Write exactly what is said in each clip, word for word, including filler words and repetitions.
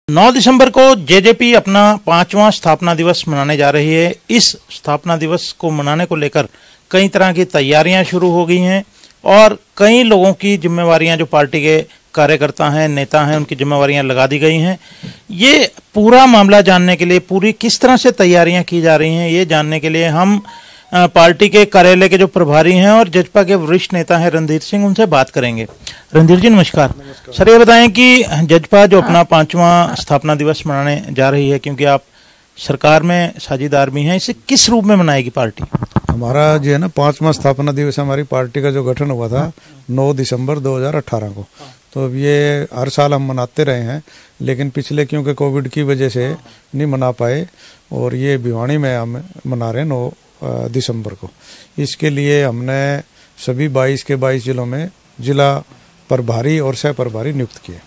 नौ दिसंबर को जेजेपी अपना पांचवां स्थापना दिवस मनाने जा रही है। इस स्थापना दिवस को मनाने को लेकर कई तरह की तैयारियां शुरू हो गई हैं और कई लोगों की जिम्मेवारियां, जो पार्टी के कार्यकर्ता हैं, नेता हैं, उनकी जिम्मेवारियां लगा दी गई हैं। ये पूरा मामला जानने के लिए, पूरी किस तरह से तैयारियां की जा रही हैं, ये जानने के लिए हम पार्टी के कार्यालय के जो प्रभारी हैं और जजपा के वरिष्ठ नेता हैं रणधीर सिंह, उनसे बात करेंगे। रणधीर जी नमस्कार। नमस्कार सर, ये बताएं कि जजपा जो अपना पांचवां स्थापना दिवस मनाने जा रही है, क्योंकि आप सरकार में साझेदार भी हैं, इसे किस रूप में मनाएगी पार्टी? हमारा जो है ना पांचवा स्थापना दिवस, हमारी पार्टी का जो गठन हुआ था नौ दिसंबर दो हज़ार अठारह को, तो अब ये हर साल हम मनाते रहे हैं, लेकिन पिछले क्योंकि कोविड की वजह से नहीं मना पाए और ये भिवानी में हम मना रहे हैं नौ दिसंबर को। इसके लिए हमने सभी बाईस के बाईस जिलों में जिला प्रभारी और सह प्रभारी नियुक्त किए।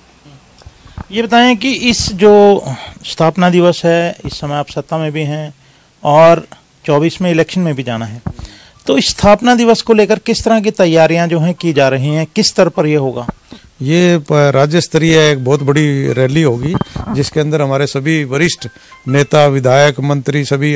ये बताएं कि इस जो स्थापना दिवस है, इस समय आप सत्ता में भी हैं और चौबीस में इलेक्शन में भी जाना है, तो इस स्थापना दिवस को लेकर किस तरह की तैयारियां जो हैं की जा रही हैं, किस स्तर पर ये होगा? ये राज्य स्तरीय एक बहुत बड़ी रैली होगी, जिसके अंदर हमारे सभी वरिष्ठ नेता, विधायक, मंत्री सभी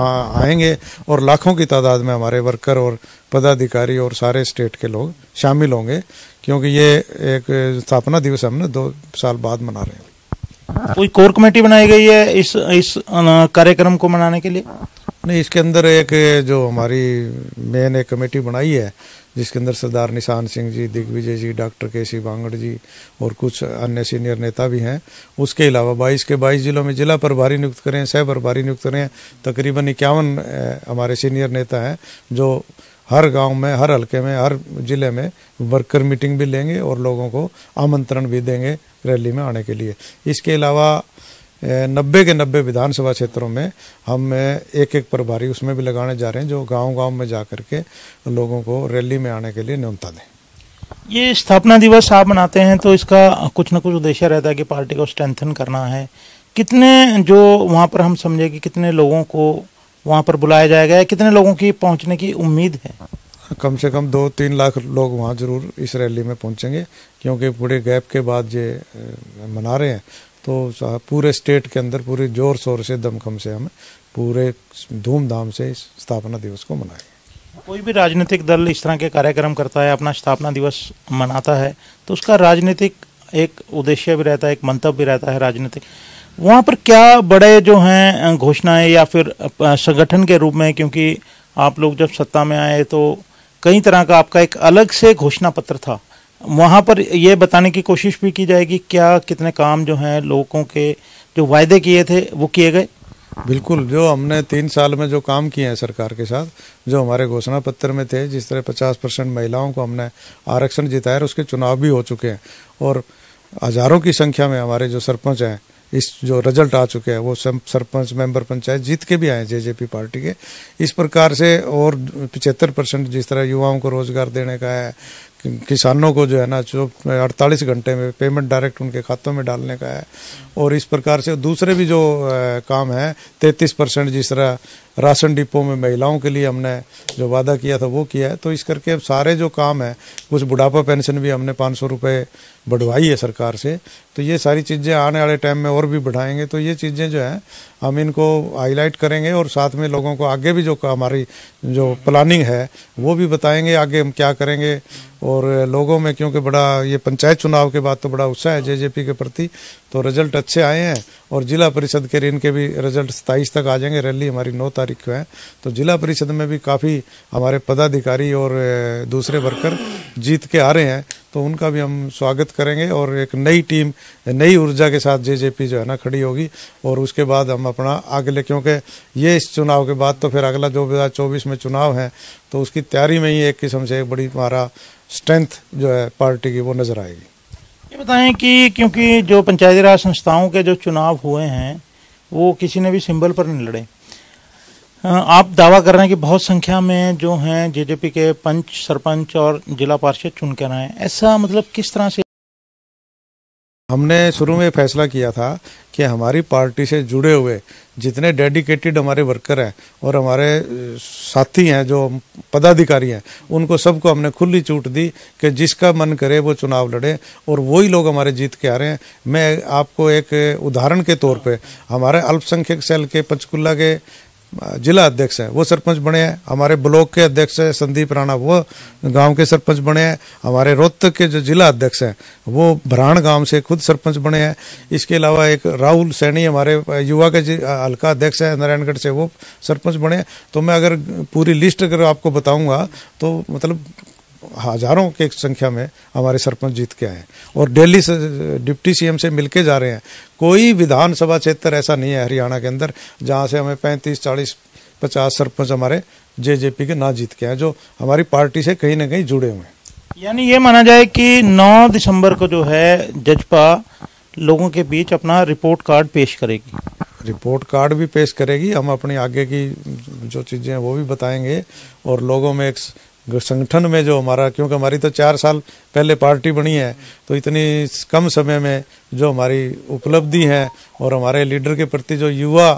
आएंगे और लाखों की तादाद में हमारे वर्कर और पदाधिकारी और सारे स्टेट के लोग शामिल होंगे, क्योंकि ये एक स्थापना दिवस हमने दो साल बाद मना रहे हैं। कोई कोर कमेटी बनाई गई है इस इस कार्यक्रम को मनाने के लिए? नहीं, इसके अंदर एक जो हमारी मेन एक कमेटी बनाई है, जिसके अंदर Sardar Nishan Singh ji, Digvijay ji, doctor K C Bangar जी और कुछ अन्य सीनियर नेता भी हैं। उसके अलावा बाईस के बाईस जिलों में जिला प्रभारी नियुक्त करें, सह प्रभारी नियुक्त करें। तकरीबन इक्यावन हमारे सीनियर नेता हैं जो हर गांव में, हर हल्के में, हर जिले में वर्कर मीटिंग भी लेंगे और लोगों को आमंत्रण भी देंगे रैली में आने के लिए। इसके अलावा नब्बे के नब्बे विधानसभा क्षेत्रों में हम एक एक प्रभारी उसमें भी लगाने जा रहे हैं, जो गांव-गांव में जा करके लोगों को रैली में आने के लिए न्योता दें। ये स्थापना दिवस आप मनाते हैं तो इसका कुछ न कुछ उद्देश्य रहता है कि पार्टी को स्ट्रेंथन करना है। कितने जो वहाँ पर हम समझे कि कितने लोगों को वहाँ पर बुलाया जाएगा, कितने लोगों की पहुँचने की उम्मीद है? कम से कम दो तीन लाख लोग वहाँ जरूर इस रैली में पहुँचेंगे, क्योंकि पूरे गैप के बाद ये मना रहे हैं। तो पूरे स्टेट के अंदर पूरे जोर शोर से, दमखम से हम पूरे धूमधाम से इस स्थापना दिवस को मनाएंगे। कोई भी राजनीतिक दल इस तरह के कार्यक्रम करता है, अपना स्थापना दिवस मनाता है, तो उसका राजनीतिक एक उद्देश्य भी रहता है, एक मंतव्य भी रहता है राजनीतिक। वहाँ पर क्या बड़े जो हैं घोषणाएं या फिर संगठन के रूप में, क्योंकि आप लोग जब सत्ता में आए तो कई तरह का आपका एक अलग से घोषणा पत्र था, वहाँ पर ये बताने की कोशिश भी की जाएगी क्या कितने काम जो हैं लोगों के जो वायदे किए थे वो किए गए? बिल्कुल, जो हमने तीन साल में जो काम किए हैं सरकार के साथ, जो हमारे घोषणा पत्र में थे, जिस तरह पचास परसेंट महिलाओं को हमने आरक्षण जिताया, उसके चुनाव भी हो चुके हैं और हजारों की संख्या में हमारे जो सरपंच हैं, इस जो रिजल्ट आ चुके हैं, वो सरपंच, मेंबर पंचायत जीत के भी आए जेजेपी पार्टी के। इस प्रकार से और पिछहत्तर परसेंट जिस तरह युवाओं को रोजगार देने का है, किसानों को जो है ना जो अड़तालीस घंटे में पेमेंट डायरेक्ट उनके खातों में डालने का है, और इस प्रकार से दूसरे भी जो काम है, तैंतीस परसेंट जिस तरह राशन डिपो में महिलाओं के लिए हमने जो वादा किया था वो किया है। तो इस करके अब सारे जो काम है, कुछ बुढ़ापा पेंशन भी हमने पाँच सौ रुपये बढ़वाई है सरकार से, तो ये सारी चीज़ें आने वाले टाइम में और भी बढ़ाएंगे। तो ये चीज़ें जो हैं हम इनको हाईलाइट करेंगे और साथ में लोगों को आगे भी जो हमारी जो प्लानिंग है वो भी बताएंगे, आगे हम क्या करेंगे। और लोगों में क्योंकि बड़ा ये पंचायत चुनाव के बाद तो बड़ा उत्साह है जेजेपी के प्रति, तो रिजल्ट अच्छे आए हैं और जिला परिषद के इनके भी रिजल्ट सताईस तक आ जाएंगे। रैली हमारी नौ तारीख को है, तो जिला परिषद में भी काफ़ी हमारे पदाधिकारी और दूसरे वर्कर जीत के आ रहे हैं, तो उनका भी हम स्वागत करेंगे और एक नई टीम, नई ऊर्जा के साथ जेजेपी जो है ना खड़ी होगी। और उसके बाद हम अपना अगले, क्योंकि ये इस चुनाव के बाद तो फिर अगला जो दो हज़ार चौबीस में चुनाव है, तो उसकी तैयारी में ही एक किस्म से एक बड़ी हमारा स्ट्रेंथ जो है पार्टी की वो नजर आएगी। ये बताएं कि क्योंकि जो पंचायती राज संस्थाओं के जो चुनाव हुए हैं वो किसी ने भी सिंबल पर नहीं लड़े, आप दावा कर रहे हैं कि बहुत संख्या में जो हैं जेजेपी के पंच, सरपंच और जिला पार्षद चुन कर आए, ऐसा मतलब किस तरह से हमने शुरू में फैसला किया था कि हमारी पार्टी से जुड़े हुए जितने डेडिकेटेड हमारे वर्कर हैं और हमारे साथी हैं जो पदाधिकारी हैं, उनको सबको हमने खुली छूट दी कि जिसका मन करे वो चुनाव लड़े, और वही लोग हमारे जीत के आ रहे हैं। मैं आपको एक उदाहरण के तौर पे, हमारे अल्पसंख्यक सेल के पंचकुला के जिला अध्यक्ष हैं, वो सरपंच बने हैं। हमारे ब्लॉक के अध्यक्ष हैं संदीप राणा, वो गांव के सरपंच बने हैं। हमारे रोहतक के जो जिला अध्यक्ष हैं वो भराण गांव से खुद सरपंच बने हैं। इसके अलावा एक राहुल सैनी हमारे युवा के हल्का अध्यक्ष है नारायणगढ़ से, वो सरपंच बने हैं। तो मैं अगर पूरी लिस्ट अगर आपको बताऊंगा तो मतलब हजारों की संख्या में हमारे सरपंच जीत के आए और दिल्ली से डिप्टी सीएम से मिलके जा रहे हैं। कोई विधानसभा क्षेत्र ऐसा नहीं है हरियाणा के अंदर जहां से हमें पैंतीस चालीस पचास सरपंच हमारे जेजेपी के ना जीत के आए, जो हमारी पार्टी से कहीं ना कहीं जुड़े हुए हैं। यानी ये माना जाए कि नौ दिसंबर को जो है जजपा लोगों के बीच अपना रिपोर्ट कार्ड पेश करेगी। रिपोर्ट कार्ड भी पेश करेगी, हम अपनी आगे की जो चीजें हैं वो भी बताएंगे, और लोगों में एक संगठन में जो हमारा, क्योंकि हमारी तो चार साल पहले पार्टी बनी है, तो इतनी कम समय में जो हमारी उपलब्धि है और हमारे लीडर के प्रति जो युवा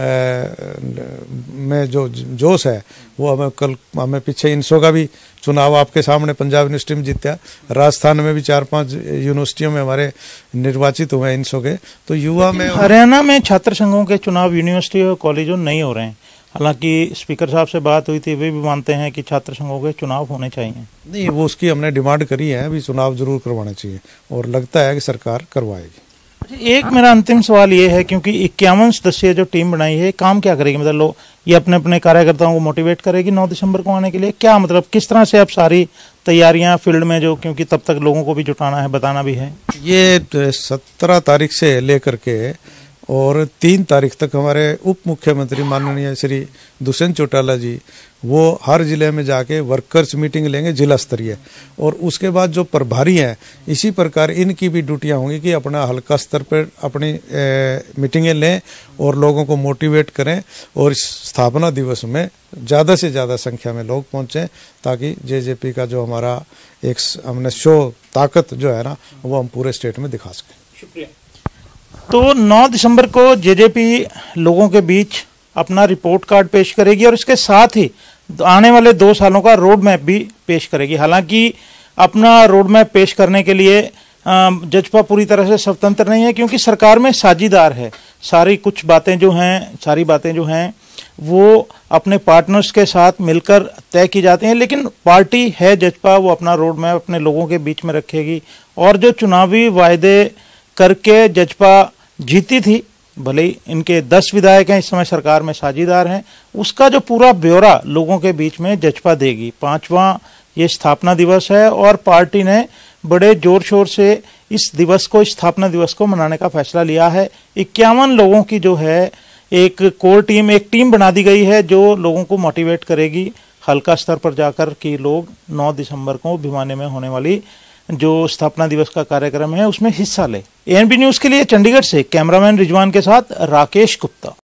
में जो जोश है, वो हमें कल हमें पीछे इंसो का भी चुनाव आपके सामने पंजाब यूनिवर्सिटी में जीता, राजस्थान में भी चार पांच यूनिवर्सिटियों में हमारे निर्वाचित हुए इंसो के। तो युवा में हरियाणा में छात्र संघों के चुनाव यूनिवर्सिटी और कॉलेजों नहीं हो रहे हैं। हालांकि स्पीकर साहब से बात हुई थी, वे भी मानते हैं कि छात्र संघों के चुनाव होने चाहिए। नहीं, वो उसकी हमने डिमांड करी है, अभी चुनाव जरूर करवाने चाहिए और लगता है कि सरकार करवाएगी। एक मेरा अंतिम सवाल ये है, क्योंकि इक्यावन सदस्यीय जो टीम बनाई है, काम क्या करेगी? मतलब लो ये अपने अपने कार्यकर्ताओं को मोटिवेट करेगी नौ दिसंबर को आने के लिए, क्या मतलब किस तरह से अब सारी तैयारियां फील्ड में, जो क्योंकि तब तक लोगों को भी जुटाना है, बताना भी है। ये सत्रह तारीख से लेकर के और तीन तारीख तक हमारे उप मुख्यमंत्री माननीय श्री दुष्यंत चौटाला जी वो हर जिले में जाके वर्कर्स मीटिंग लेंगे जिला स्तरीय, और उसके बाद जो प्रभारी हैं इसी प्रकार इनकी भी ड्यूटियां होंगी कि अपना हल्का स्तर पर अपनी मीटिंगें लें और लोगों को मोटिवेट करें, और इस स्थापना दिवस में ज़्यादा से ज़्यादा संख्या में लोग पहुंचें, ताकि जेजेपी का जो हमारा एक हमने शो ताकत जो है ना, वो हम पूरे स्टेट में दिखा सकें। शुक्रिया। तो नौ दिसंबर को जेजेपी लोगों के बीच अपना रिपोर्ट कार्ड पेश करेगी और इसके साथ ही आने वाले दो सालों का रोड मैप भी पेश करेगी। हालांकि अपना रोड मैप पेश करने के लिए जजपा पूरी तरह से स्वतंत्र नहीं है, क्योंकि सरकार में साझीदार है। सारी कुछ बातें जो हैं सारी बातें जो हैं वो अपने पार्टनर्स के साथ मिलकर तय की जाती हैं, लेकिन पार्टी है जजपा, वो अपना रोड मैप अपने लोगों के बीच में रखेगी। और जो चुनावी वायदे करके जजपा जीती थी, भले ही इनके दस विधायक हैं इस समय सरकार में साझीदार हैं, उसका जो पूरा ब्यौरा लोगों के बीच में जजपा देगी। पांचवा ये स्थापना दिवस है और पार्टी ने बड़े जोर शोर से इस दिवस को, इस स्थापना दिवस को मनाने का फैसला लिया है। इक्यावन लोगों की जो है एक कोर टीम, एक टीम बना दी गई है जो लोगों को मोटिवेट करेगी हल्का स्तर पर जाकर कि लोग नौ दिसंबर को भिवानी में होने वाली जो स्थापना दिवस का कार्यक्रम है उसमें हिस्सा ले। एएनबी न्यूज के लिए चंडीगढ़ से कैमरामैन रिजवान के साथ राकेश गुप्ता।